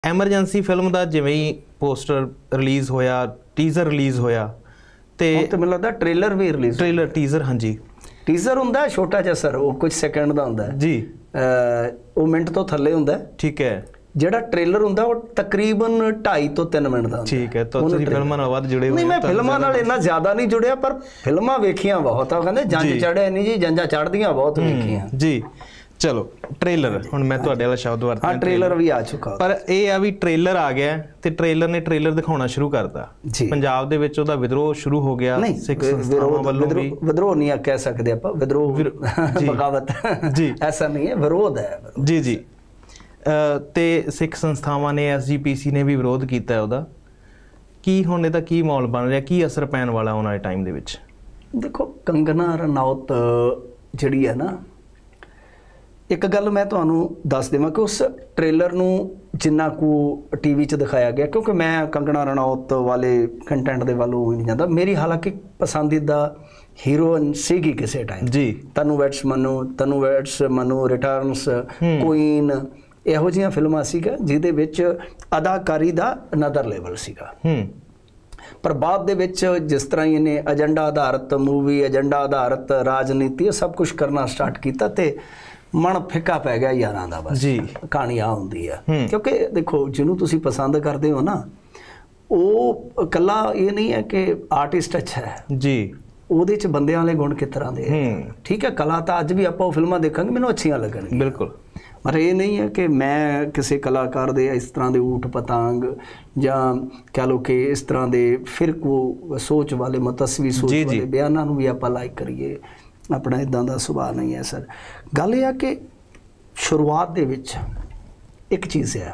Emergency film ਦਾ ਜਿਵੇਂ ਹੀ ਪੋਸਟਰ ਰਿਲੀਜ਼ ਹੋਇਆ, ਟੀਜ਼ਰ ਰਿਲੀਜ਼ ਹੋਇਆ ਤੇ ਮੈਨੂੰ ਲੱਗਦਾ ਟ੍ਰੇਲਰ ਵੀ ਰਿਲੀਜ਼, ਟ੍ਰੇਲਰ ਟੀਜ਼ਰ, ਹਾਂਜੀ ਟੀਜ਼ਰ ਹੁੰਦਾ ਛੋਟਾ ਜਿਹਾ ਸਰ, ਉਹ ਕੁਝ ਸੈਕਿੰਡ ਦਾ ਹੁੰਦਾ ਜੀ, ਉਹ ਮਿੰਟ ਤੋਂ ਥੱਲੇ ਹੁੰਦਾ, ਠੀਕ ਹੈ। ਜਿਹੜਾ ਟ੍ਰੇਲਰ ਹੁੰਦਾ ਉਹ ਤਕਰੀਬਨ 2.5 ਤੋਂ 3 ਮਿੰਟ ਦਾ ਹੁੰਦਾ। ਠੀਕ ਹੈ, ਤਾਂ ਤੁਸੀਂ ਫਿਲਮਾਂ ਨਾਲ ਵੱਧ ਜੁੜੇ ਹੋਏ? ਨਹੀਂ, ਮੈਂ ਫਿਲਮਾਂ ਨਾਲ ਇੰਨਾ ਜ਼ਿਆਦਾ ਨਹੀਂ ਜੁੜਿਆ, ਪਰ ਫਿਲਮਾਂ ਵੇਖੀਆਂ ਬਹੁਤ ਆ। ਉਹ ਕਹਿੰਦੇ ਜੰਜ ਚੜ੍ਹਿਆ ਨਹੀਂ ਜੀ, ਜੰਜਾਂ ਚੜ੍ਹਦੀਆਂ ਬਹੁਤ ਵੇਖੀਆਂ ਜੀ। ਚਲੋ ਟ੍ਰੇਲਰ, ਹੁਣ ਮੈਂ ਤੁਹਾਡੇ ਵਾਲਾ ਸ਼ਬਦ ਵਰਤਿਆ, ਹਾਂ ਟ੍ਰੇਲਰ ਵੀ ਆ ਚੁੱਕਾ, ਪਰ ਇਹ ਆ ਵੀ ਟ੍ਰੇਲਰ ਆ ਗਿਆ ਤੇ ਟ੍ਰੇਲਰ ਨੇ ਟ੍ਰੇਲਰ ਦਿਖਾਉਣਾ ਸ਼ੁਰੂ ਕਰਤਾ। ਪੰਜਾਬ ਦੇ ਵਿੱਚ ਉਹਦਾ ਵਿਦਰੋਹ ਸ਼ੁਰੂ ਹੋ ਗਿਆ, ਸਿੱਖ ਸੰਸਥਾਵਾਂ ਵੱਲੋਂ ਵੀ। ਵਿਦਰੋਹ ਨਹੀਂ ਕਹਿ ਸਕਦੇ ਆਪਾਂ, ਵਿਦਰੋਹ ਬਗਾਵਤ ਜੀ, ਐਸਾ ਨਹੀਂ ਹੈ, ਵਿਰੋਧ ਹੈ ਜੀ ਜੀ। ਤੇ ਸਿੱਖ ਸੰਸਥਾਵਾਂ ਨੇ, SGPC ਨੇ ਵੀ ਵਿਰੋਧ ਕੀਤਾ ਉਹਦਾ। ਕੀ ਹੁਣ ਇਹਦਾ ਕੀ ਮਾਹੌਲ ਬਣ ਰਿਹਾ, ਕੀ ਅਸਰ ਪੈਣ ਵਾਲਾ ਆਉਣ ਵਾਲੇ ਟਾਈਮ ਦੇ ਵਿੱਚ? ਦੇਖੋ ਕੰਗਨਾ ਰਣੌਤ ਜਿਹੜੀ ਹੈ ਨਾ, ਇੱਕ ਗੱਲ ਮੈਂ ਤੁਹਾਨੂੰ ਦੱਸ ਦੇਵਾਂ ਕਿ ਉਸ ਟ੍ਰੇਲਰ ਨੂੰ ਜਿੰਨਾ ਕੁ TV 'ਚ ਦਿਖਾਇਆ ਗਿਆ, ਕਿਉਂਕਿ ਮੈਂ ਕੰਗਨਾ ਰਣੌਤ ਵਾਲੇ ਕੰਟੈਂਟ ਦੇ ਵੱਲ ਉਹ ਨਹੀਂ ਜਾਂਦਾ, ਮੇਰੀ ਹਾਲਾਂਕਿ ਪਸੰਦੀਦਾ ਹੀਰੋਇਨ ਸੀਗੀ ਕਿਸੇ ਟਾਈਮ ਜੀ, Tanu weds Manu, returns, queen, ਇਹੋ ਜਿਹੀਆਂ ਫਿਲਮਾਂ ਸੀਗਾ ਜਿਹਦੇ ਵਿੱਚ ਅਦਾਕਾਰੀ ਦਾ ਅਨਦਰ ਲੈਵਲ ਸੀਗਾ। ਪਰ ਬਾਅਦ ਦੇ ਵਿੱਚ ਜਿਸ ਤਰ੍ਹਾਂ ਹੀ ਇਹਨੇ ਏਜੰਡਾ ਆਧਾਰਿਤ ਮੂਵੀ, ਏਜੰਡਾ ਆਧਾਰਿਤ ਰਾਜਨੀਤੀ, ਇਹ ਸਭ ਕੁਝ ਕਰਨਾ ਸਟਾਰਟ ਕੀਤਾ ਤੇ ਮਨ ਫਿੱਕਾ ਪੈ ਗਿਆ ਯਾਰਾਂ ਦਾ। ਬਸ ਕਹਾਣੀ ਆ ਹੁੰਦੀ ਆ, ਕਿਉਂਕਿ ਦੇਖੋ ਜਿਹਨੂੰ ਤੁਸੀਂ ਪਸੰਦ ਕਰਦੇ ਹੋ ਨਾ, ਉਹ ਇਕੱਲਾ ਇਹ ਨਹੀਂ ਹੈ ਕਿ ਆਰਟਿਸਟ ਅੱਛਾ ਹੈ ਜੀ, ਉਹਦੇ 'ਚ ਬੰਦਿਆਂ ਵਾਲੇ ਗੁਣ ਕਿਸ ਤਰ੍ਹਾਂ ਦੇ, ਠੀਕ ਹੈ। ਕਲਾ ਤਾਂ ਅੱਜ ਵੀ ਆਪਾਂ ਉਹ ਫਿਲਮਾਂ ਦੇਖਾਂਗੇ, ਮੈਨੂੰ ਅੱਛੀਆਂ ਲੱਗਣਗੀਆਂ ਬਿਲਕੁਲ, ਪਰ ਇਹ ਨਹੀਂ ਹੈ ਕਿ ਮੈਂ ਕਿਸੇ ਕਲਾਕਾਰ ਦੇ ਇਸ ਤਰ੍ਹਾਂ ਦੇ ਊਠ ਪਤੰਗ ਜਾਂ ਕਹਿ ਲਓ ਕਿ ਇਸ ਤਰ੍ਹਾਂ ਦੇ ਫਿਰਕੂ ਸੋਚ ਵਾਲੇ, ਮਤਸਵੀ ਸੋਚ ਵਾਲੇ ਬਿਆਨਾਂ ਨੂੰ ਵੀ ਆਪਾਂ ਲਾਈਕ ਕਰੀਏ। ਆਪਣਾ ਇੱਦਾਂ ਦਾ ਸੁਭਾਅ ਨਹੀਂ ਹੈ ਸਰ। ਗੱਲ ਇਹ ਆ ਕਿ ਸ਼ੁਰੂਆਤ ਦੇ ਵਿੱਚ ਇੱਕ ਚੀਜ਼ ਹੈ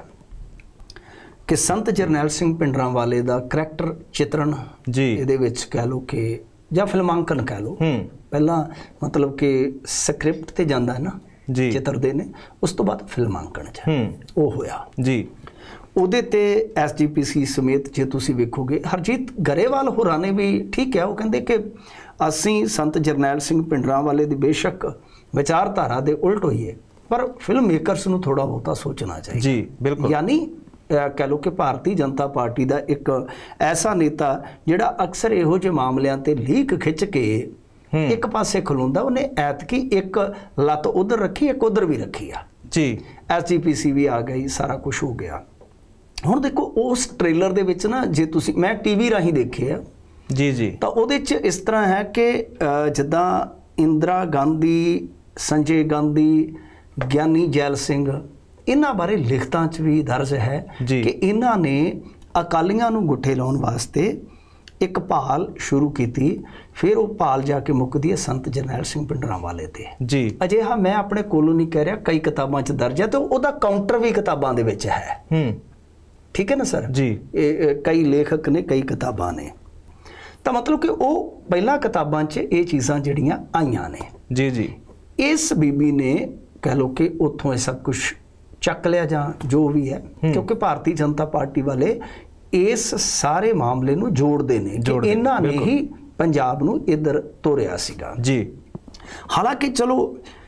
ਕਿ ਸੰਤ ਜਰਨੈਲ ਸਿੰਘ ਭਿੰਡਰਾਂਵਾਲੇ ਦਾ ਕਰੈਕਟਰ ਚਿੱਤਰਨ ਜੀ, ਇਹਦੇ ਵਿੱਚ ਕਹਿ ਲਓ ਕਿ ਜਾਂ ਫਿਲਮਾਂਕਨ ਕਹਿ ਲਓ, ਪਹਿਲਾਂ ਮਤਲਬ ਕਿ ਸਕ੍ਰਿਪਟ ਤੇ ਜਾਂਦਾ ਹੈ ਨਾ ਜੀ, ਚਿੱਤਰਦੇ ਨੇ, ਉਸ ਤੋਂ ਬਾਅਦ ਫਿਲਮਾਂਕਨ 'ਚ ਉਹ ਹੋਇਆ ਜੀ। ਉਹਦੇ ਤੇ SGPC ਸਮੇਤ ਜੇ ਤੁਸੀਂ ਵੇਖੋਗੇ, ਹਰਜੀਤ ਗਰੇਵਾਲ ਹੋਰਾਂ ਨੇ ਵੀ ਠੀਕ ਹੈ, ਉਹ ਕਹਿੰਦੇ ਕਿ ਅਸੀਂ ਸੰਤ ਜਰਨੈਲ ਸਿੰਘ ਭਿੰਡਰਾਂਵਾਲੇ ਦੀ ਬੇਸ਼ੱਕ ਵਿਚਾਰਧਾਰਾ ਦੇ ਉਲਟ ਹੋਈਏ, ਪਰ ਫਿਲਮ ਮੇਕਰਸ ਨੂੰ ਥੋੜਾ ਬਹੁਤਾ ਸੋਚਣਾ ਚਾਹੀਦਾ ਜੀ, ਬਿਲਕੁਲ। ਯਾਨੀ ਕਹਿ ਲਓ ਕਿ ਭਾਰਤੀ ਜਨਤਾ ਪਾਰਟੀ ਦਾ ਇੱਕ ਐਸਾ ਨੇਤਾ ਜਿਹੜਾ ਅਕਸਰ ਇਹੋ ਜਿਹੇ ਮਾਮਲਿਆਂ ਤੇ ਲੀਕ ਖਿੱਚ ਕੇ ਇੱਕ ਪਾਸੇ ਖਲੋਂਦਾ, ਉਹਨੇ ਐਤਕੀ ਇੱਕ ਲੱਤ ਉਧਰ ਰੱਖੀ, ਇੱਕ ਉਧਰ ਵੀ ਰੱਖੀ ਆ ਜੀ। SGPC ਵੀ ਆ ਗਈ, ਸਾਰਾ ਕੁਝ ਹੋ ਗਿਆ। ਹੁਣ ਦੇਖੋ ਉਸ ਟ੍ਰੇਲਰ ਦੇ ਵਿੱਚ ਨਾ, ਜੇ ਤੁਸੀਂ, ਮੈਂ TV ਰਾਹੀਂ ਦੇਖਿਆ ਜੀ ਜੀ, ਤਾਂ ਉਹਦੇ 'ਚ ਇਸ ਤਰ੍ਹਾਂ ਹੈ ਕਿ ਜਿੱਦਾਂ ਇੰਦਰਾ ਗਾਂਧੀ, ਸੰਜੇ ਗਾਂਧੀ, ਗਿਆਨੀ ਜੈਲ ਸਿੰਘ, ਇਹਨਾਂ ਬਾਰੇ ਲਿਖਤਾਂ 'ਚ ਵੀ ਦਰਜ ਹੈ ਕਿ ਇਹਨਾਂ ਨੇ ਅਕਾਲੀਆਂ ਨੂੰ ਗੁੱਠੇ ਲਾਉਣ ਵਾਸਤੇ ਇੱਕ ਭਾਲ ਸ਼ੁਰੂ ਕੀਤੀ, ਫਿਰ ਉਹ ਭਾਲ ਜਾ ਕੇ ਮੁੱਕਦੀ ਹੈ ਸੰਤ ਜਰਨੈਲ ਸਿੰਘ ਭਿੰਡਰਾਂਵਾਲੇ ਤੇ ਜੀ। ਅਜਿਹਾ ਮੈਂ ਆਪਣੇ ਕੋਲੋਂ ਨਹੀਂ ਕਹਿ ਰਿਹਾ, ਕਈ ਕਿਤਾਬਾਂ 'ਚ ਦਰਜ ਹੈ ਤੇ ਉਹਦਾ ਕਾਊਂਟਰ ਵੀ ਕਿਤਾਬਾਂ ਦੇ ਵਿੱਚ ਹੈ, ਠੀਕ ਹੈ ਨਾ ਸਰ ਜੀ। ਕਈ ਲੇਖਕ ਨੇ, ਕਈ ਕਿਤਾਬਾਂ ਨੇ, ਤਾਂ ਮਤਲਬ ਕਿ ਉਹ ਪਹਿਲਾਂ ਕਿਤਾਬਾਂ 'ਚ ਇਹ ਚੀਜ਼ਾਂ ਜਿਹੜੀਆਂ ਆਈਆਂ ਨੇ ਜੀ ਜੀ। ਇਸ ਬੀਬੀ ਨੇ ਕਹਿ ਲਓ ਕਿ ਉੱਥੋਂ ਇਹ ਸਭ ਕੁਝ ਚੱਕ ਲਿਆ ਜਾਂ ਜੋ ਵੀ ਹੈ, ਕਿਉਂਕਿ ਭਾਰਤੀ ਜਨਤਾ ਪਾਰਟੀ ਵਾਲੇ ਇਸ ਸਾਰੇ ਮਾਮਲੇ ਨੂੰ ਜੋੜਦੇ ਨੇ ਕਿ ਇਹਨਾਂ ਨੇ ਹੀ ਪੰਜਾਬ ਨੂੰ ਇੱਧਰ ਤੋਰਿਆ ਸੀਗਾ ਜੀ। ਹਾਲਾਂਕਿ ਚਲੋ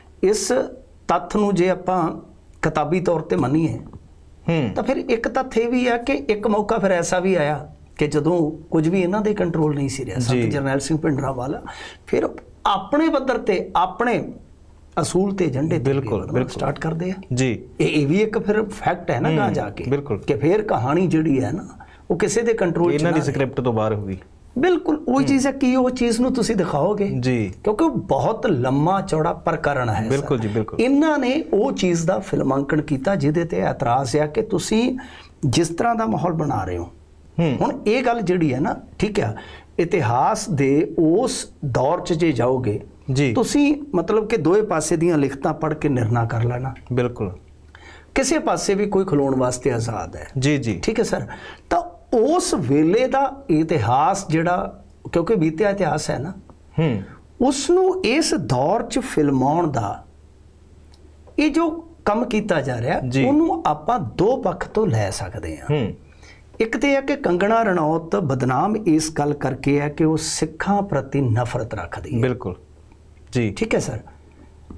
ਇਸ ਤੱਥ ਨੂੰ ਜੇ ਆਪਾਂ ਕਿਤਾਬੀ ਤੌਰ ਤੇ ਮੰਨੀਏ ਤਾਂ ਫਿਰ ਇੱਕ ਤੱਥ ਇਹ ਵੀ ਹੈ ਕਿ ਇੱਕ ਮੌਕਾ ਫਿਰ ਐਸਾ ਵੀ ਆਇਆ ਕਿ ਜਦੋਂ ਕੁਝ ਵੀ ਇਹਨਾਂ ਦੇ ਕੰਟਰੋਲ ਨਹੀਂ ਸੀ ਰਿਹਾ, ਸੰਤ ਜਰਨੈਲ ਸਿੰਘ ਭਿੰਡਰਾਂਵਾਲਾ ਫਿਰ ਆਪਣੇ ਪੱਧਰ ਤੇ ਆਪਣੇ ਅਸੂਲ ਤੇ ਏਜੰਡੇ ਬਿਲਕੁਲ ਸਟਾਰਟ ਕਰਦੇ ਆ ਜੀ। ਇਹ ਵੀ ਇੱਕ ਫਿਰ ਫੈਕਟ ਹੈ ਨਾ ਗਾਂ ਜਾ ਕੇ ਕਿ ਫਿਰ ਕਹਾਣੀ ਜਿਹੜੀ ਹੈ ਨਾ ਉਹ ਕਿਸੇ ਦੇ ਕੰਟਰੋਲ 'ਚ, ਇਹਨਾਂ ਦੀ ਸਕ੍ਰਿਪਟ ਤੋਂ ਬਾਹਰ ਹੋ ਗਈ। ਬਿਲਕੁਲ ਉਹੀ ਚੀਜ਼ ਹੈ ਕਿ ਉਹ ਚੀਜ਼ ਨੂੰ ਤੁਸੀਂ ਦਿਖਾਓਗੇ ਜੀ, ਕਿਉਂਕਿ ਬਹੁਤ ਲੰਮਾ ਚੌੜਾ ਪ੍ਰਕਰਨ ਹੈ। ਬਿਲਕੁਲ ਜੀ ਬਿਲਕੁਲ। ਇਹਨਾਂ ਨੇ ਉਹ ਚੀਜ਼ ਦਾ ਫਿਲਮਾਂਕਣ ਕੀਤਾ ਜਿਹਦੇ ਤੇ ਇਤਰਾਜ਼ ਆ ਕਿ ਤੁਸੀਂ ਜਿਸ ਤਰ੍ਹਾਂ ਦਾ ਮਾਹੌਲ ਬਣਾ ਰਹੇ ਹੋ। ਹੁਣ ਇਹ ਗੱਲ ਜਿਹੜੀ ਹੈ ਨਾ, ਠੀਕ ਹੈ, ਇਤਿਹਾਸ ਦੇ ਉਸ ਦੌਰ 'ਚ ਜੇ ਜਾਓਗੇ ਜੀ, ਤੁਸੀਂ ਮਤਲਬ ਕਿ ਦੋਵੇਂ ਪਾਸੇ ਦੀਆਂ ਲਿਖਤਾਂ ਪੜ੍ਹ ਕੇ ਨਿਰਣਾ ਕਰ ਲੈਣਾ। ਬਿਲਕੁਲ, ਕਿਸੇ ਪਾਸੇ ਵੀ ਕੋਈ ਖਲੋਣ ਵਾਸਤੇ ਆਜ਼ਾਦ ਹੈ ਜੀ ਜੀ, ਠੀਕ ਹੈ ਸਰ। ਤਾਂ ਉਸ ਵੇਲੇ ਦਾ ਇਤਿਹਾਸ ਜਿਹੜਾ, ਕਿਉਂਕਿ ਬੀਤਿਆ ਇਤਿਹਾਸ ਹੈ ਨਾ, ਉਸ ਨੂੰ ਇਸ ਦੌਰ 'ਚ ਫਿਲਮਾਉਣ ਦਾ ਇਹ ਜੋ ਕੰਮ ਕੀਤਾ ਜਾ ਰਿਹਾ, ਉਹਨੂੰ ਆਪਾਂ ਦੋ ਪੱਖ ਤੋਂ ਲੈ ਸਕਦੇ ਹਾਂ। ਇੱਕ ਤੇ ਹੈ ਕਿ ਕੰਗਣਾ ਰਣੌਤ ਬਦਨਾਮ ਇਸ ਗੱਲ ਕਰਕੇ ਹੈ ਕਿ ਉਹ ਸਿੱਖਾਂ ਪ੍ਰਤੀ ਨਫ਼ਰਤ ਰੱਖਦੀ ਹੈ। ਬਿਲਕੁਲ ਜੀ, ਠੀਕ ਹੈ ਸਰ।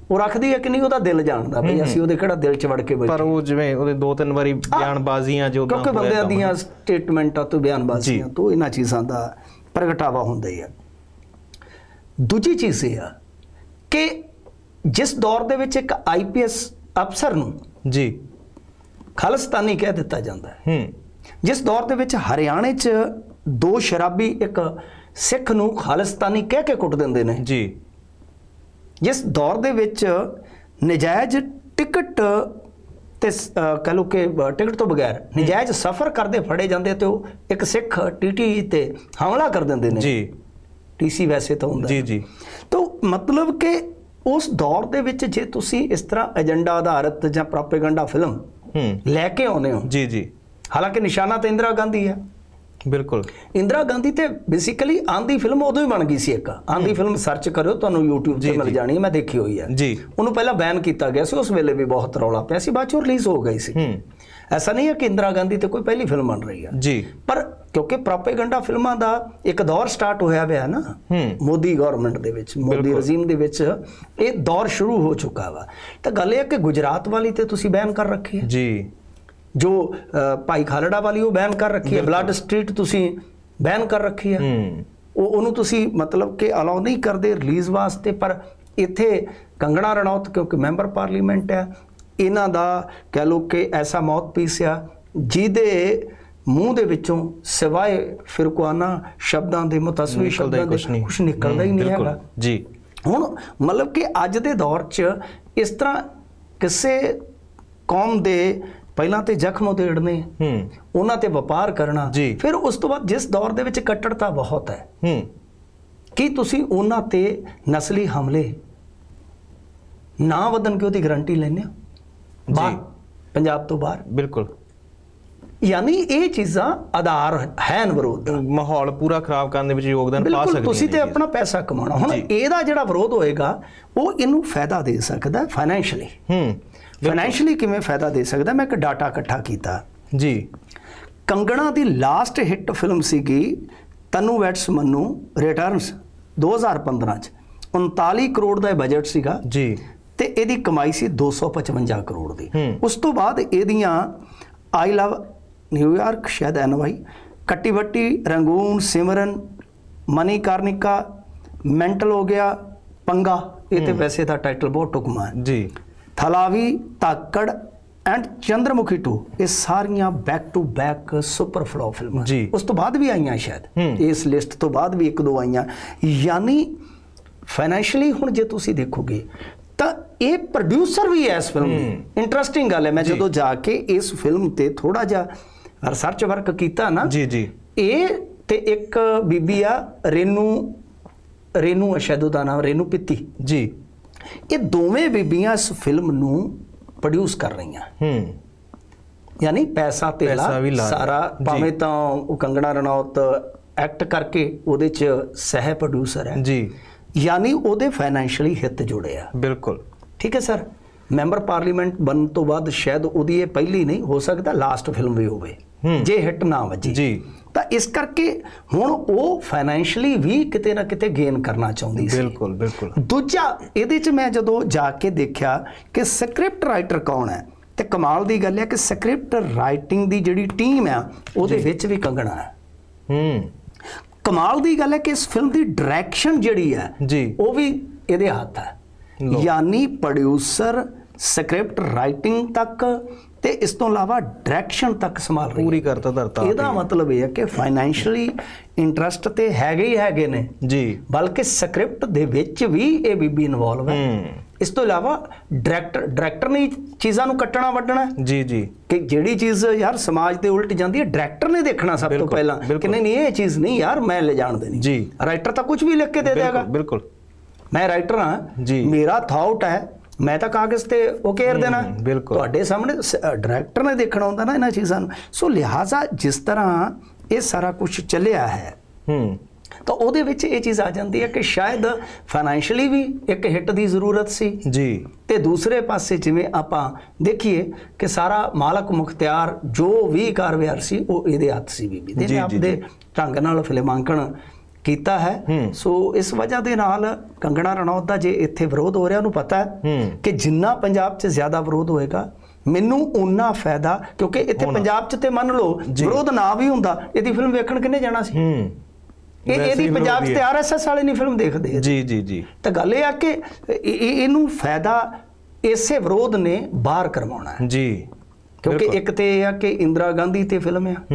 ਉਹ ਰੱਖਦੀ ਹੈ ਕਿ ਨਹੀਂ ਉਹਦਾ ਦਿਲ ਜਾਣਦਾ ਬਈ ਅਸੀਂ ਉਹਦੇ ਕਿਹੜਾ ਦਿਲ 'ਚ ਵੜ ਕੇ ਬੈਠੇ। ਪਰ ਉਹ ਜਿਵੇਂ ਉਹਦੇ 2-3 ਵਾਰੀ ਬਿਆਨਬਾਜ਼ੀਆਂ ਜੋ ਕਿਉਂਕਿ ਬੰਦਿਆਂ ਦੀਆਂ ਸਟੇਟਮੈਂਟਾਂ ਤੋਂ ਬਿਆਨਬਾਜ਼ੀਆਂ ਤੋਂ ਇਹਨਾਂ ਚੀਜ਼ਾਂ ਦਾ ਪ੍ਰਗਟਾਵਾ ਹੁੰਦਾ ਹੀ ਆ। ਦੂਜੀ ਚੀਜ਼ ਇਹ ਆ ਕਿ ਜਿਸ ਦੌਰ ਦੇ ਵਿੱਚ ਇੱਕ IPS ਅਫਸਰ ਨੂੰ ਜੀ ਖਾਲਿਸਤਾਨੀ ਕਹਿ ਦਿੱਤਾ ਜਾਂਦਾ ਹੈ, ਜਿਸ ਦੌਰ ਦੇ ਵਿੱਚ ਹਰਿਆਣੇ 'ਚ 2 ਸ਼ਰਾਬੀ ਇੱਕ ਸਿੱਖ ਨੂੰ ਖਾਲਿਸਤਾਨੀ ਕਹਿ ਕੇ ਕੁੱਟ ਦਿੰਦੇ ਨੇ ਜੀ, ਜਿਸ ਦੌਰ ਦੇ ਵਿੱਚ ਨਜਾਇਜ਼ ਟਿਕਟ ਤੇ ਕਹ ਲਓ ਕਿ ਟਿਕਟ ਤੋਂ ਬਗੈਰ ਨਜਾਇਜ਼ ਸਫ਼ਰ ਕਰਦੇ ਫੜੇ ਜਾਂਦੇ ਤੇ ਉਹ ਇੱਕ ਸਿੱਖ TT ਤੇ ਹਮਲਾ ਕਰ ਦਿੰਦੇ ਨੇ ਜੀ। TC ਵੈਸੇ ਤਾਂ ਹੁੰਦਾ ਜੀ। ਤਾਂ ਮਤਲਬ ਕਿ ਉਸ ਦੌਰ ਦੇ ਵਿੱਚ ਜੇ ਤੁਸੀਂ ਇਸ ਤਰ੍ਹਾਂ ਏਜੰਡਾ ਆਧਾਰਿਤ ਜਾਂ ਪ੍ਰੋਪੇਗੈਂਡਾ ਫਿਲਮ ਲੈ ਕੇ ਆਉਂਦੇ ਹੋ ਜੀ, ਹਾਲਾਂਕਿ ਨਿਸ਼ਾਨਾ ਤਾਂ ਇੰਦਰਾ ਗਾਂਧੀ ਹੈ, ਬਿਲਕੁਲ ਇੰਦਰਾ ਗਾਂਧੀ ਤੇ ਬੇਸਿਕਲੀ ਆਂਦੀ ਫਿਲਮ ਉਦੋਂ ਹੀ ਬਣ ਗਈ ਸੀ। ਇੱਕ ਆਂਦੀ ਫਿਲਮ ਸਰਚ ਕਰਿਓ ਤੁਹਾਨੂੰ YouTube ਤੇ ਮਿਲ ਜਾਣੀ ਹੈ, ਮੈਂ ਦੇਖੀ ਹੋਈ ਹੈ ਜੀ। ਉਹਨੂੰ ਪਹਿਲਾਂ ਬੈਨ ਕੀਤਾ ਗਿਆ ਸੀ, ਉਸ ਵੇਲੇ ਵੀ ਬਹੁਤ ਰੌਲਾ ਪਿਆ ਸੀ, ਬਾਅਦ ਚੋਂ ਰਿਲੀਜ਼ ਹੋ ਗਈ ਸੀ। ਐਸਾ ਨਹੀਂ ਹੈ ਕਿ ਇੰਦਰਾ ਗਾਂਧੀ ਤੇ ਕੋਈ ਪਹਿਲੀ ਫਿਲਮ ਬਣ ਰਹੀ ਹੈ ਜੀ, ਪਰ ਕਿਉਂਕਿ ਪ੍ਰੋਪੇਗੈਂਡਾ ਫਿਲਮਾਂ ਦਾ ਇੱਕ ਦੌਰ ਸਟਾਰਟ ਹੋਇਆ ਹੋਇਆ ਨਾ ਮੋਦੀ ਗਵਰਨਮੈਂਟ ਦੇ ਵਿੱਚ, ਮੋਦੀ ਰਜੀਮ ਦੇ ਵਿੱਚ ਇਹ ਦੌਰ ਸ਼ੁਰੂ ਹੋ ਚੁੱਕਾ ਵਾ। ਤਾਂ ਗੱਲ ਇਹ ਹੈ ਕਿ ਗੁਜਰਾਤ ਵਾਲੀ ਤੇ ਤੁਸੀਂ ਬੈਨ ਕਰ ਰੱਖੀ ਹੈ ਜੀ, ਜੋ ਭਾਈ ਖਾਲੜਾ ਵਾਲੀ ਉਹ ਬੈਨ ਕਰ ਰੱਖੀ ਹੈ, ਬਲੱਡ ਸਟਰੀਟ ਤੁਸੀਂ ਬੈਨ ਕਰ ਰੱਖੀ ਹੈ, ਉਹਨੂੰ ਤੁਸੀਂ ਮਤਲਬ ਕਿ ਅਲਾਉ ਨਹੀਂ ਕਰਦੇ ਰਿਲੀਜ਼ ਵਾਸਤੇ। ਪਰ ਇੱਥੇ ਕੰਗਣਾ ਰਣੌਤ ਕਿਉਂਕਿ ਮੈਂਬਰ ਪਾਰਲੀਮੈਂਟ ਹੈ, ਇਹਨਾਂ ਦਾ ਕਹਿ ਲਓ ਕਿ ਐਸਾ ਮਾਊਥਪੀਸ ਆ ਜਿਹਦੇ ਮੂੰਹ ਦੇ ਵਿੱਚੋਂ ਸਿਵਾਏ ਫਿਰਕੁਆਨਾ ਸ਼ਬਦਾਂ ਦੇ ਮੁਤਸਵੀ ਸ਼ਬਦਾਂ ਦੇ ਕੁਛ ਨਿਕਲਦਾ ਹੀ ਨਹੀਂ ਹੈਗਾ ਜੀ। ਹੁਣ ਮਤਲਬ ਕਿ ਅੱਜ ਦੇ ਦੌਰ 'ਚ ਇਸ ਤਰ੍ਹਾਂ ਕਿਸੇ ਕੌਮ ਦੇ ਪਹਿਲਾਂ ਤੇ ਜ਼ਖਮ ਉਧੇੜਨੇ, ਉਹਨਾਂ ਤੇ ਵਪਾਰ ਕਰਨਾ, ਫਿਰ ਉਸ ਤੋਂ ਬਾਅਦ ਜਿਸ ਦੌਰ ਦੇ ਵਿੱਚ ਕੱਟੜਤਾ ਬਹੁਤ ਹੈ, ਕੀ ਤੁਸੀਂ ਉਹਨਾਂ ਤੇ ਨਸਲੀ ਹਮਲੇ ਨਾ ਵਧਣ ਕਿ ਉਹਦੀ ਗਰੰਟੀ ਲੈਂਦੇ ਹੋ ਬਾਹਰ ਪੰਜਾਬ ਤੋਂ ਬਾਹਰ? ਬਿਲਕੁਲ, ਯਾਨੀ ਇਹ ਚੀਜ਼ਾਂ ਆਧਾਰ ਹੈ ਵਿਰੋਧ ਦਾ, ਮਾਹੌਲ ਪੂਰਾ ਖਰਾਬ ਕਰਨ ਦੇ ਵਿੱਚ ਯੋਗਦਾਨ ਪਾ ਸਕਦੇ। ਤੁਸੀਂ ਤੇ ਆਪਣਾ ਪੈਸਾ ਕਮਾਉਣਾ, ਹੁਣ ਇਹਦਾ ਜਿਹੜਾ ਵਿਰੋਧ ਹੋਏਗਾ ਉਹ ਇਹਨੂੰ ਫਾਇਦਾ ਦੇ ਸਕਦਾ ਫਾਈਨੈਂਸ਼ੀਅਲੀ। ਫਾਈਨੈਂਸ਼ੀਅਲੀ ਕਿਵੇਂ ਫਾਇਦਾ ਦੇ ਸਕਦਾ? ਮੈਂ ਇੱਕ ਡਾਟਾ ਇਕੱਠਾ ਕੀਤਾ ਜੀ। ਕੰਗਣਾ ਦੀ ਲਾਸਟ ਹਿੱਟ ਫਿਲਮ ਸੀਗੀ ਤਨੂੰ ਵੈਟਸ ਮਨੂੰ ਰਿਟਰਨਸ 2015 ਚ 39 ਕਰੋੜ ਦਾ ਬਜਟ ਸੀਗਾ ਜੀ, ਤੇ ਇਹਦੀ ਕਮਾਈ ਸੀ 255 ਕਰੋੜ ਦੀ। ਉਸ ਤੋਂ ਬਾਅਦ ਇਹਦੀਆਂ ਆਈ ਲਵ ਨਿਊਯਾਰਕ, ਸ਼ਾਇਦ NY, ਕੱਟੀ ਵੱਟੀ, ਰੰਗੂਨ, ਸਿਮਰਨ, ਮਨੀ ਕਾਰਨਿਕਾ, ਮੈਂਟਲ ਹੋ ਗਿਆ, ਪੰਗਾ, ਇਹ ਤੇ ਵੈਸੇ ਦਾ ਟਾਈਟਲ ਬਹੁਤ ਟੁਕਮਾ ਹੈ ਜੀ, ਥਲਾਵੀ, ਧਾਕੜ ਐਂਡ ਚੰਦਰਮੁਖੀ 2, ਇਹ ਸਾਰੀਆਂ back to back super flop ਫਿਲਮਾਂ ਜੀ। ਉਸ ਤੋਂ ਬਾਅਦ ਵੀ ਆਈਆਂ, ਸ਼ਾਇਦ ਇਸ ਲਿਸਟ ਤੋਂ ਬਾਅਦ ਵੀ 1-2 ਆਈਆਂ। ਯਾਨੀ ਫਾਈਨੈਂਸ਼ੀਅਲੀ ਹੁਣ ਜੇ ਤੁਸੀਂ ਦੇਖੋਗੇ ਤਾਂ ਇਹ ਪ੍ਰੋਡਿਊਸਰ ਵੀ ਹੈ ਇਸ ਫਿਲਮ ਦੀ। ਇੰਟਰਸਟਿੰਗ ਗੱਲ ਹੈ, ਮੈਂ ਜਦੋਂ ਜਾ ਕੇ ਇਸ ਫਿਲਮ ਤੇ ਥੋੜਾ ਜਿਹਾ ਰਿਸਰਚ ਵਰਕ ਕੀਤਾ ਨਾ ਜੀ, ਇਹ ਤੇ ਇੱਕ ਬੀਬੀ ਆ ਰੇਨੂ ਸ਼ਾਇਦ ਉਹਦਾ ਨਾਮ ਰੇਨੂ ਪਿੱਤੀ ਜੀ, ਇਹ ਦੋਵੇਂ ਬੀਬੀਆਂ ਇਸ ਫਿਲਮ ਨੂੰ ਪ੍ਰੋਡਿਊਸ ਕਰ ਰਹੀਆਂ। ਯਾਨੀ ਪੈਸਾ ਧੇਲਾ ਸਾਰਾ, ਭਾਵੇਂ ਤਾਂ ਉਹ ਕੰਗਣਾ ਰਣੌਤ ਐਕਟ ਕਰਕੇ ਉਹਦੇ 'ਚ ਸਹਿ ਪ੍ਰੋਡਿਊਸਰ ਹੈ ਜੀ, ਯਾਨੀ ਉਹਦੇ ਫਾਈਨੈਂਸ਼ੀਅਲੀ ਹਿੱਤ ਜੁੜੇ ਆ। ਬਿਲਕੁਲ ਠੀਕ ਹੈ ਸਰ। ਮੈਂਬਰ ਪਾਰਲੀਮੈਂਟ ਬਣਨ ਤੋਂ ਬਾਅਦ ਸ਼ਾਇਦ ਉਹਦੀ ਇਹ ਪਹਿਲੀ ਨਹੀਂ, ਹੋ ਸਕਦਾ ਲਾਸਟ ਫਿਲਮ ਵੀ ਹੋਵੇ ਜੇ ਹਿੱਟ ਨਾ ਵੱਜੀ ਜੀ। ਤਾਂ ਇਸ ਕਰਕੇ ਹੁਣ ਉਹ ਫਾਈਨੈਂਸ਼ੀਅਲੀ ਵੀ ਕਿਤੇ ਨਾ ਕਿਤੇ ਗੇਨ ਕਰਨਾ ਚਾਹੁੰਦੀ ਸੀ। ਬਿਲਕੁਲ ਬਿਲਕੁਲ। ਦੂਜਾ ਇਹਦੇ 'ਚ ਮੈਂ ਜਦੋਂ ਜਾ ਕੇ ਦੇਖਿਆ ਕਿ ਸਕ੍ਰਿਪਟ ਰਾਈਟਰ ਕੌਣ ਹੈ, ਤੇ ਕਮਾਲ ਦੀ ਗੱਲ ਹੈ ਕਿ ਸਕ੍ਰਿਪਟ ਰਾਈਟਿੰਗ ਦੀ ਜਿਹੜੀ ਟੀਮ ਆ ਉਹਦੇ ਵਿੱਚ ਵੀ ਕੰਗਣਾ ਹੈ। ਕਮਾਲ ਦੀ ਗੱਲ ਹੈ ਕਿ ਇਸ ਫਿਲਮ ਦੀ ਡਾਇਰੈਕਸ਼ਨ ਜਿਹੜੀ ਹੈ ਜੀ ਉਹ ਵੀ ਇਹਦੇ ਹੱਥ ਹੈ। ਯਾਨੀ ਪ੍ਰੋਡਿਊਸਰ ਸਕ੍ਰਿਪਟ ਰਾਈਟਿੰਗ ਤੱਕ ਤੇ ਇਸ ਤੋਂ ਇਲਾਵਾ ਡਾਇਰੈਕਸ਼ਨ ਤੱਕ ਸੰਭਾਲ ਰਹੀ ਪੂਰੀ ਕਰਤਾ ਧਰਤਾ। ਇਹਦਾ ਮਤਲਬ ਇਹ ਹੈ ਕਿ ਫਾਈਨੈਂਸ਼ੀਅਲੀ ਇੰਟਰਸਟ ਤੇ ਹੈਗੇ ਹੀ ਹੈਗੇ ਨੇ ਜੀ, ਬਲਕਿ ਸਕ੍ਰਿਪਟ ਦੇ ਵਿੱਚ ਵੀ ਇਹ ਬੀਬੀ ਇਨਵੋਲਵ ਹੈ। ਇਸ ਤੋਂ ਇਲਾਵਾ ਡਾਇਰੈਕਟਰ ਨੇ ਚੀਜ਼ਾਂ ਨੂੰ ਕੱਟਣਾ ਵੱਢਣਾ ਜੀ ਜੀ, ਕਿ ਜਿਹੜੀ ਚੀਜ਼ ਯਾਰ ਸਮਾਜ ਤੇ ਉਲਟ ਜਾਂਦੀ ਹੈ ਡਾਇਰੈਕਟਰ ਨੇ ਦੇਖਣਾ ਸਭ ਤੋਂ ਪਹਿਲਾਂ ਕਿ ਨਹੀਂ ਇਹ ਚੀਜ਼ ਨਹੀਂ ਯਾਰ ਮੈਂ ਲੈ ਜਾਣ ਦੇਣੀ ਜੀ। ਰਾਈਟਰ ਤਾਂ ਕੁਝ ਵੀ ਲਿਖ ਕੇ ਦੇ ਦੇਗਾ। ਬਿਲਕੁਲ, ਮੈਂ ਰਾਈਟਰ ਹਾਂ ਜੀ, ਮੇਰਾ ਥਾਟ ਹੈ, ਮੈਂ ਤਾਂ ਕਾਗਜ਼ ਤੇ ਉਹ ਘੇਰ ਦੇਣਾ। ਤੁਹਾਡੇ ਸਾਹਮਣੇ ਡਾਇਰੈਕਟਰ ਨੇ ਦੇਖਣਾ ਹੁੰਦਾ ਨਾ ਇਹਨਾਂ ਚੀਜ਼ਾਂ ਨੂੰ। ਸੋ ਲਿਹਾਜ਼ਾ ਜਿਸ ਤਰ੍ਹਾਂ ਇਹ ਸਾਰਾ ਕੁਝ ਚੱਲਿਆ ਹੈ ਤਾਂ ਉਹਦੇ ਵਿੱਚ ਇਹ ਚੀਜ਼ ਆ ਜਾਂਦੀ ਹੈ ਕਿ ਸ਼ਾਇਦ ਫਾਈਨੈਂਸ਼ੀਅਲੀ ਵੀ ਇੱਕ ਹਿੱਟ ਦੀ ਜ਼ਰੂਰਤ ਸੀ ਜੀ, ਤੇ ਦੂਸਰੇ ਪਾਸੇ ਜਿਵੇਂ ਆਪਾਂ ਦੇਖੀਏ ਕਿ ਸਾਰਾ ਮਾਲਕ ਮੁਖਤਿਆਰ ਜੋ ਵੀ ਕਾਰੋਬਾਰ ਸੀ ਉਹ ਇਹਦੇ ਹੱਥ ਸੀ। ਬੀਬੀ ਦੇ ਆਪਦੇ ਢੰਗ ਨਾਲ ਫਿਲਮਾਂਕਣ ਕੀਤਾ ਹੈ। ਸੋ ਇਸ ਵਜ੍ਹਾ ਦੇ ਨਾਲ ਕੰਗਣਾ ਰਣੌਤ ਦਾ ਜੇ ਇੱਥੇ ਵਿਰੋਧ ਹੋ ਰਿਹਾ, ਉਹਨੂੰ ਪਤਾ ਹੈ ਕਿ ਜਿੰਨਾ ਪੰਜਾਬ 'ਚ ਜ਼ਿਆਦਾ ਵਿਰੋਧ ਹੋਏਗਾ ਮੈਨੂੰ ਉਨਾ ਫਾਇਦਾ, ਕਿਉਂਕਿ ਇੱਥੇ ਪੰਜਾਬ 'ਚ ਤੇ ਮੰਨ ਲਓ ਵਿਰੋਧ ਨਾ ਵੀ ਹੁੰਦਾ, ਇਹਦੀ ਫਿਲਮ ਵੇਖਣ ਕਿੰਨੇ ਜਾਣਾ ਸੀ? ਇਹਦੀ ਪੰਜਾਬ 'ਚ ਤੇ RSS ਵਾਲੇ ਨਹੀਂ ਫਿਲਮ ਦੇਖਦੇ। ਜੀ ਤਾਂ ਗੱਲ ਇਹ ਆ ਕਿ ਇਹਨੂੰ ਫਾਇਦਾ ਇਸੇ ਵਿਰੋਧ ਨੇ ਬਾਹਰ ਕਰਵਾਉਣਾ ਹੈ ਜੀ, ਕਿਉਂਕਿ ਇੱਕ ਤੇ ਇਹ ਆ ਕਿ ਇੰਦਰਾ ਗਾਂਧੀ ਤੇ ਫਿਲਮ ਆ,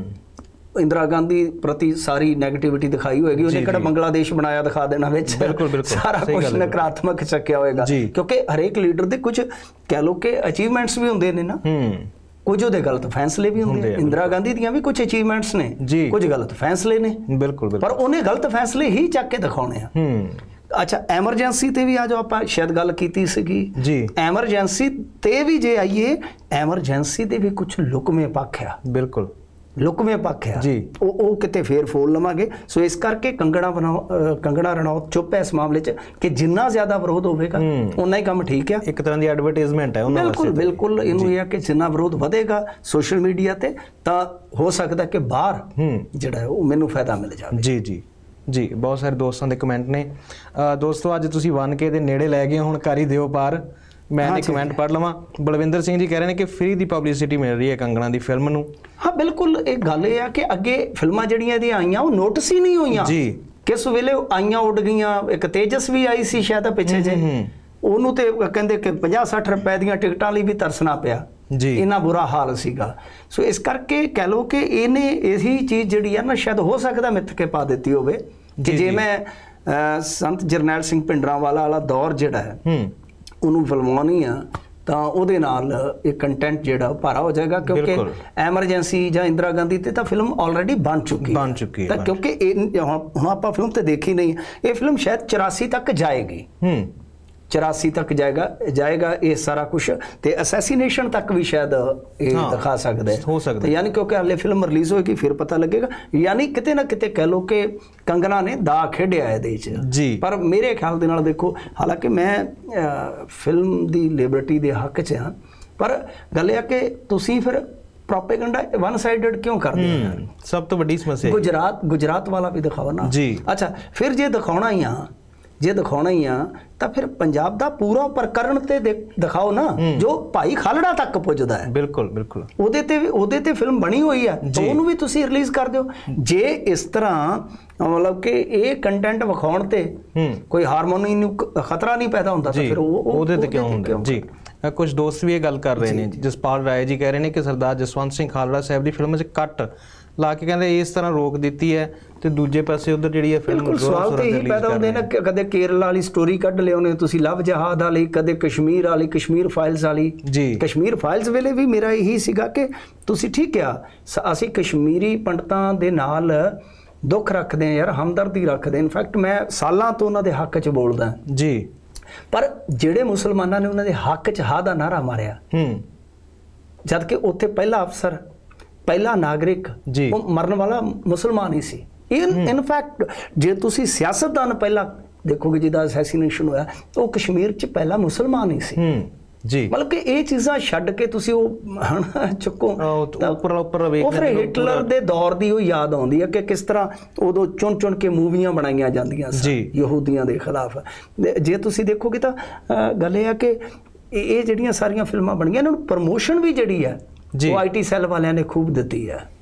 ਇੰਦਰਾ ਗਾਂਧੀ ਪ੍ਰਤੀ ਸਾਰੀ ਨੈਗੇਟਿਵਿਟੀ ਦਿਖਾਈ ਹੋਏਗੀ, ਉਹਨੇ ਕਿਹੜਾ ਬੰਗਲਾਦੇਸ਼ ਬਣਾਇਆ ਦਿਖਾ ਦੇਣਾ ਵਿੱਚ, ਸਾਰਾ ਕੁਝ ਨਕਾਰਾਤਮਕ ਚੱਕਿਆ ਹੋਏਗਾ, ਕਿਉਂਕਿ ਹਰੇਕ ਲੀਡਰ ਦੇ ਕੁਝ ਕਹਿ ਲੋ ਕਿ ਅਚੀਵਮੈਂਟਸ ਵੀ ਹੁੰਦੇ ਨੇ ਨਾ, ਕੁਝ ਉਹਦੇ ਗਲਤ ਫੈਸਲੇ ਵੀ ਹੁੰਦੇ। ਇੰਦਰਾ ਗਾਂਧੀ ਦੀਆਂ ਵੀ ਕੁਝ ਅਚੀਵਮੈਂਟਸ ਨੇ, ਕੁਝ ਗਲਤ ਫੈਸਲੇ ਨੇ, ਪਰ ਉਹਨੇ ਗਲਤ ਫੈਸਲੇ ਹੀ ਚੱਕ ਕੇ ਦਿਖਾਉਣੇ ਆ। ਅੱਛਾ, ਐਮਰਜੈਂਸੀ ਤੇ ਵੀ ਆ ਜੋ ਆਪਾਂ ਸ਼ਾਇਦ ਗੱਲ ਕੀਤੀ ਸੀਗੀ ਜੀ, ਐਮਰਜੈਂਸੀ ਤੇ ਵੀ ਜੇ ਆਈਏ, ਐਮਰਜੈਂਸੀ ਦੇ ਵੀ ਕੁਝ ਲੁਕਵੇਂ ਪੱਖ ਆ, ਬਿਲਕੁਲ ਲੁਕਵੇਂ ਪੱਖ ਆ ਜੀ, ਉਹ ਕਿਤੇ ਫੇਰ ਫੋਲ ਲਵਾਂਗੇ। ਸੋ ਇਸ ਕਰਕੇ ਕੰਗਣਾ ਰਣੌਤ ਚੁੱਪ ਹੈ ਇਸ ਮਾਮਲੇ 'ਚ ਕਿ ਜਿੰਨਾ ਜ਼ਿਆਦਾ ਵਿਰੋਧ ਹੋਵੇਗਾ ਉਨਾ ਹੀ ਕੰਮ ਠੀਕ ਆ, ਇੱਕ ਤਰ੍ਹਾਂ ਦੀ ਐਡਵਰਟਾਈਜ਼ਮੈਂਟ ਹੈ ਉਹਨਾਂ ਵਾਸਤੇ। ਬਿਲਕੁਲ ਇਹਨੂੰ ਇਹ ਆ ਕਿ ਜਿੰਨਾ ਵਿਰੋਧ ਵਧੇਗਾ ਸੋਸ਼ਲ ਮੀਡੀਆ ਤੇ, ਤਾਂ ਹੋ ਸਕਦਾ ਕਿ ਬਾਹਰ ਜਿਹੜਾ ਉਹ ਮੈਨੂੰ ਫਾਇਦਾ ਮਿਲ ਜਾਵੇ। ਜੀ ਬਹੁਤ ਸਾਰੇ ਦੋਸਤਾਂ ਦੇ ਕਮੈਂਟ ਨੇ। ਦੋਸਤੋ ਅੱਜ ਤੁਸੀਂ 1K ਦੇ ਨੇੜੇ ਲੈ ਗਏ, ਹੁਣ ਕਰ ਹੀ ਦਿਓ ਪਾਰ। ਮੈਂ ਇਹ ਕਮੈਂਟ ਪੜ੍ਹ ਲਵਾਂ। ਬਲਵਿੰਦਰ ਸਿੰਘ ਜੀ ਕਹਿ ਰਹੇ ਨੇ ਕਿ ਫ੍ਰੀ ਦੀ ਪਬਲਿਸਿਟੀ ਮਿਲ ਰਹੀ ਹੈ ਕੰਗਣਾ ਦੀ ਫਿਲਮ ਨੂੰ। ਹਾਂ ਬਿਲਕੁਲ, ਇਹ ਗੱਲ ਇਹ ਆ ਕਿ ਅੱਗੇ ਫਿਲਮਾਂ ਜਿਹੜੀਆਂ ਇਹਦੀਆਂ ਆਈਆਂ ਉਹ ਨੋਟਿਸ ਹੀ ਨਹੀਂ ਹੋਈਆਂ ਜੀ, ਕਿਸ ਵੇਲੇ ਆਈਆਂ ਉੱਡ ਗਈਆਂ। ਇੱਕ ਤੇਜਸ ਵੀ ਆਈ ਸੀ ਸ਼ਾਇਦ ਪਿੱਛੇ ਜੇ, ਉਹਨੂੰ ਤੇ ਕਹਿੰਦੇ ਕਿ 50-60 ਰੁਪਏ ਦੀਆਂ ਟਿਕਟਾਂ ਲਈ ਵੀ ਤਰਸਣਾ ਪਿਆ ਜੀ, ਇੰਨਾ ਬੁਰਾ ਹਾਲ ਸੀਗਾ। ਸੋ ਇਸ ਕਰਕੇ ਕਹਿ ਲਓ ਕਿ ਇਹਨੇ ਇਹੀ ਚੀਜ਼ ਜਿਹੜੀ ਆ ਨਾ ਸ਼ਾਇਦ ਹੋ ਸਕਦਾ ਮਿੱਥ ਕੇ ਪਾ ਦਿੱਤੀ ਹੋਵੇ ਕਿ ਜੇ ਮੈਂ ਸੰਤ ਜਰਨੈਲ ਸਿੰਘ ਭਿੰਡਰਾਂਵਾਲਾ ਵਾਲਾ ਦੌਰ ਜਿਹੜਾ ਹੈ ਉਹਨੂੰ ਫਿਲਮਾਉਣੀ ਆ ਤਾਂ ਉਹਦੇ ਨਾਲ ਇਹ ਕੰਟੈਂਟ ਜਿਹੜਾ ਭਾਰਾ ਹੋ ਜਾਏਗਾ, ਕਿਉਂਕਿ ਐਮਰਜੈਂਸੀ ਜਾਂ ਇੰਦਰਾ ਗਾਂਧੀ ਤੇ ਤਾਂ ਫਿਲਮ ਆਲਰੇਡੀ ਬਣ ਚੁੱਕੀ ਹੈ। ਤਾਂ ਕਿਉਂਕਿ ਹੁਣ ਆਪਾਂ ਫਿਲਮ ਤੇ ਦੇਖੀ ਨਹੀਂ, ਇਹ ਫਿਲਮ ਸ਼ਾਇਦ 84 ਤੱਕ ਜਾਏਗੀ, 84 ਤੱਕ ਜਾਏਗਾ ਇਹ ਸਾਰਾ ਕੁਝ, ਤੇ ਅਸੈਸੀਨੇਸ਼ਨ ਤੱਕ ਵੀ ਸ਼ਾਇਦ ਇਹ ਦਿਖਾ ਸਕਦਾ ਹੈ, ਹੋ ਸਕਦਾ। ਯਾਨੀ ਕਿਉਂਕਿ ਹਾਲੇ ਫਿਲਮ ਰਿਲੀਜ਼ ਹੋਏਗੀ ਫਿਰ ਪਤਾ ਲੱਗੇਗਾ। ਯਾਨੀ ਕਿਤੇ ਨਾ ਕਿਤੇ ਕਹਿ ਲਓ ਕਿ ਕੰਗਣਾ ਨੇ ਦਾ ਖੇਡਿਆ ਇਹਦੇ 'ਚ ਜੀ। ਪਰ ਮੇਰੇ ਖਿਆਲ ਦੇ ਨਾਲ ਦੇਖੋ, ਹਾਲਾਂਕਿ ਮੈਂ ਫਿਲਮ ਦੀ ਲਿਬਰਟੀ ਦੇ ਹੱਕ 'ਚ ਹਾਂ, ਪਰ ਗੱਲ ਇਹ ਆ ਕਿ ਤੁਸੀਂ ਫਿਰ ਪ੍ਰੋਪੇਗੈਂਡਾ ਵਨ ਸਾਈਡਡ ਕਿਉਂ ਕਰਦੇ ਹੋ? ਸਭ ਤੋਂ ਵੱਡੀ ਸਮੱਸਿਆ ਗੁਜਰਾਤ ਵਾਲਾ ਵੀ ਦਿਖਾਓ ਨਾ ਜੀ। ਅੱਛਾ, ਫਿਰ ਜੇ ਦਿਖਾਉਣਾ ਹੀ ਆ ਤਾਂ ਫਿਰ ਪੰਜਾਬ ਦਾ ਪੂਰਾ ਪ੍ਰਕਰਨ ਤੇ ਦਿਖਾਓ ਨਾ, ਜੋ ਭਾਈ ਖਾਲੜਾ ਤੱਕ ਪੁੱਜਦਾ ਹੈ। ਬਿਲਕੁਲ ਉਹਦੇ ਤੇ ਫਿਲਮ ਬਣੀ ਹੋਈ ਹੈ, ਤਾਂ ਉਹਨੂੰ ਵੀ ਤੁਸੀਂ ਰਿਲੀਜ਼ ਕਰ ਦਿਓ। ਜੇ ਇਸ ਤਰ੍ਹਾਂ ਮਤਲਬ ਕਿ ਇਹ ਕੰਟੈਂਟ ਵਿਖਾਉਣ ਤੇ ਕੋਈ ਹਾਰਮੋਨੀ ਨੂੰ ਖਤਰਾ ਨਹੀਂ ਪੈਦਾ ਹੁੰਦਾ, ਤਾਂ ਫਿਰ ਉਹਦੇ ਤੇ ਕਿਉਂ ਹੁੰਦਾ ਜੀ। ਕੁਝ ਦੋਸਤ ਵੀ ਇਹ ਗੱਲ ਕਰ ਰਹੇ ਨੇ। ਜਸਪਾਲ ਰਾਏ ਜੀ ਕਹਿ ਰਹੇ ਨੇ ਕਿ ਸਰਦਾਰ ਜਸਵੰਤ ਸਿੰਘ ਖਾਲੜਾ ਸਾਹਿਬ ਦੀ ਫਿਲਮ 'ਚ ਕੱਟ ਲਾ ਕੇ ਕਹਿੰਦੇ ਇਸ ਤਰ੍ਹਾਂ ਰੋਕ ਦਿੱਤੀ ਹੈ, ਤੇ ਦੂਜੇ ਪਾਸੇ ਉਧਰ ਜਿਹੜੀ ਹੈ ਫਿਲਮ ਸਵਾਲ ਤੇ ਇਹੀ ਪੈਦਾ ਹੁੰਦੇ ਨੇ, ਕਦੇ ਕੇਰਲਾ ਵਾਲੀ ਸਟੋਰੀ ਕੱਢ ਲਿਆਉਂਦੇ ਤੁਸੀਂ, ਲਵ ਜਹਾਦ ਵਾਲੀ, ਕਦੇ ਕਸ਼ਮੀਰ ਵਾਲੀ, ਕਸ਼ਮੀਰ ਫਾਈਲਸ ਵਾਲੀ ਜੀ। ਕਸ਼ਮੀਰ ਫਾਈਲਸ ਵੇਲੇ ਵੀ ਮੇਰਾ ਇਹੀ ਸੀਗਾ ਕਿ ਤੁਸੀਂ ਠੀਕ ਆ, ਅਸੀਂ ਕਸ਼ਮੀਰੀ ਪੰਡਤਾਂ ਦੇ ਨਾਲ ਦੁੱਖ ਰੱਖਦੇ ਹਾਂ ਯਾਰ, ਹਮਦਰਦੀ ਰੱਖਦੇ। ਇਨਫੈਕਟ ਮੈਂ ਸਾਲਾਂ ਤੋਂ ਉਹਨਾਂ ਦੇ ਹੱਕ 'ਚ ਬੋਲਦਾ ਜੀ, ਪਰ ਜਿਹੜੇ ਮੁਸਲਮਾਨਾਂ ਨੇ ਉਹਨਾਂ ਦੇ ਹੱਕ 'ਚ ਹਾਂ ਦਾ ਨਾਅਰਾ ਮਾਰਿਆ, ਜਦ ਕਿ ਉੱਥੇ ਪਹਿਲਾ ਅਫਸਰ, ਪਹਿਲਾ ਨਾਗਰਿਕ ਉਹ ਮਰਨ ਵਾਲਾ ਮੁਸਲਮਾਨ ਹੀ ਸੀ। ਇਨਫੈਕਟ ਜੇ ਤੁਸੀਂ ਸਿਆਸਤਦਾਨ ਪਹਿਲਾਂ ਦੇਖੋਗੇ ਜਿਹਦਾ ਅਸੈਸੀਨੇਸ਼ਨ ਹੋਇਆ, ਉਹ ਕਸ਼ਮੀਰ 'ਚ ਪਹਿਲਾ ਮੁਸਲਮਾਨ ਹੀ ਸੀ ਜੀ। ਮਤਲਬ ਕਿ ਇਹ ਚੀਜ਼ਾਂ ਛੱਡ ਕੇ ਤੁਸੀਂ ਉਹ ਚੁੱਕੋ, ਉਹ ਫਿਰ ਹਿਟਲਰ ਦੇ ਦੌਰ ਦੀ ਉਹ ਯਾਦ ਆਉਂਦੀ ਹੈ ਕਿ ਕਿਸ ਤਰ੍ਹਾਂ ਉਦੋਂ ਚੁਣ ਕੇ ਮੂਵੀਆਂ ਬਣਾਈਆਂ ਜਾਂਦੀਆਂ ਸੀ ਯਹੂਦੀਆਂ ਦੇ ਖਿਲਾਫ। ਜੇ ਤੁਸੀਂ ਦੇਖੋਗੇ ਤਾਂ ਗੱਲ ਇਹ ਆ ਕਿ ਇਹ ਜਿਹੜੀਆਂ ਸਾਰੀਆਂ ਫਿਲਮਾਂ ਬਣੀਆਂ, ਇਹਨਾਂ ਨੂੰ ਪ੍ਰਮੋਸ਼ਨ ਵੀ ਜਿਹੜੀ ਹੈ ਉਹ IT ਸੈੱਲ ਵਾਲਿਆਂ ਨੇ ਖੂਬ ਦਿੱਤੀ ਹੈ।